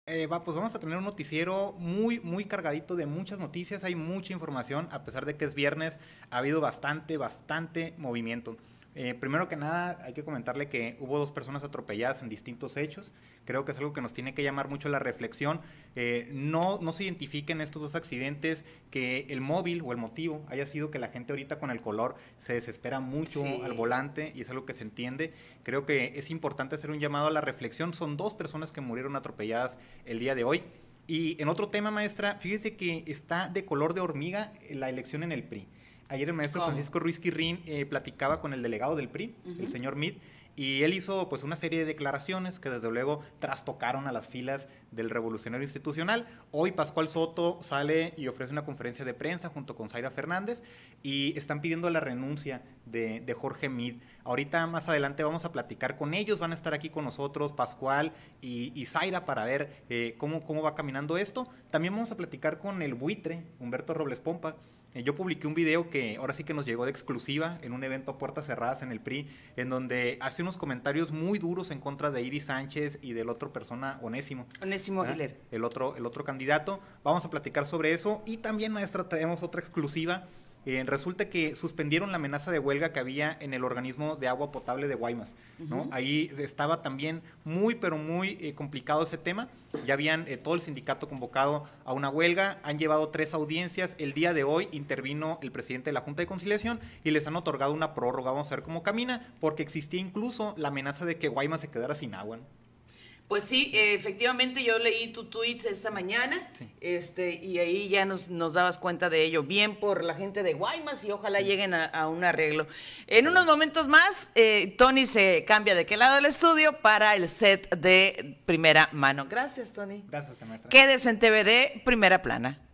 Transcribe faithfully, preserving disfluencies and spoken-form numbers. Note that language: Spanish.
Eh, va, pues vamos a tener un noticiero muy, muy cargadito de muchas noticias, hay mucha información, a pesar de que es viernes, ha habido bastante, bastante movimiento. Eh, primero que nada, hay que comentarle que hubo dos personas atropelladas en distintos hechos. Creo que es algo que nos tiene que llamar mucho la reflexión. Eh, no, no se identifiquen estos dos accidentes, que el móvil o el motivo haya sido que la gente ahorita con el color se desespera mucho Sí. al volante, y es algo que se entiende. Creo que es importante hacer un llamado a la reflexión. Son dos personas que murieron atropelladas el día de hoy. Y en otro tema, maestra, fíjese que está de color de hormiga la elección en el P R I. Ayer el maestro ¿Cómo? Francisco Ruiz Quirrín eh, platicaba con el delegado del P R I, Ujú. el señor Mid, y él hizo pues una serie de declaraciones que desde luego trastocaron a las filas del Revolucionario Institucional. Hoy Pascual Soto sale y ofrece una conferencia de prensa junto con Zaira Fernández y están pidiendo la renuncia de, de Jorge Mid. Ahorita más adelante vamos a platicar con ellos, van a estar aquí con nosotros Pascual y, y Zaira para ver eh, cómo, cómo va caminando esto. También vamos a platicar con el buitre, Humberto Robles Pompa. Eh, Yo publiqué un video que ahora sí que nos llegó de exclusiva en un evento a puertas cerradas en el P R I, en donde hace unos comentarios muy duros en contra de Iris Sánchez y del otro persona, Onésimo. Onésimo ¿verdad? Aguilera. El otro, el otro candidato. Vamos a platicar sobre eso. Y también, maestra, traemos otra exclusiva. Eh, resulta que suspendieron la amenaza de huelga que había en el organismo de agua potable de Guaymas, ¿no? Ujú. Ahí estaba también muy, pero muy eh, complicado ese tema. Ya habían eh, todo el sindicato convocado a una huelga, han llevado tres audiencias. El día de hoy intervino el presidente de la Junta de Conciliación y les han otorgado una prórroga. Vamos a ver cómo camina, porque existía incluso la amenaza de que Guaymas se quedara sin agua, ¿no? Pues sí, eh, efectivamente yo leí tu tweet esta mañana, Sí. este, y ahí ya nos, nos dabas cuenta de ello. Bien por la gente de Guaymas y ojalá lleguen a, a un arreglo. En unos momentos más, eh, Tony se cambia de qué lado del estudio para el set de Primera Mano. Gracias, Tony. Gracias, maestra. Quédese en T V D Primera Plana.